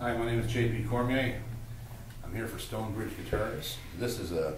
Hi, my name is J.P. Cormier. I'm here for Stonebridge Guitars. This is a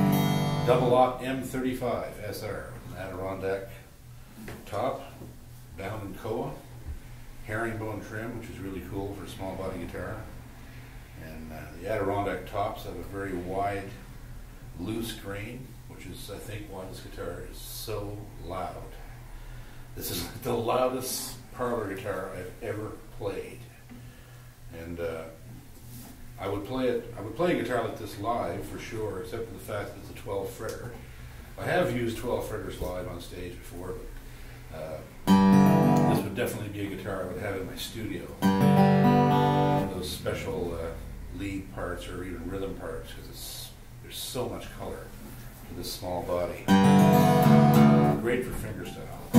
OOM35SR adirondack top, bound in koa, herringbone trim, which is really cool for a small body guitar. And the adirondack tops have a very wide, loose grain, which is, I think, why this guitar is so loud. This is the loudest parlor guitar I've ever played. And I would play a guitar like this live for sure, except for the fact that it's a 12 fretter. I have used 12 fretters live on stage before, but this would definitely be a guitar I would have in my studio. Those special lead parts or even rhythm parts, because there's so much color to this small body. Great for fingerstyle.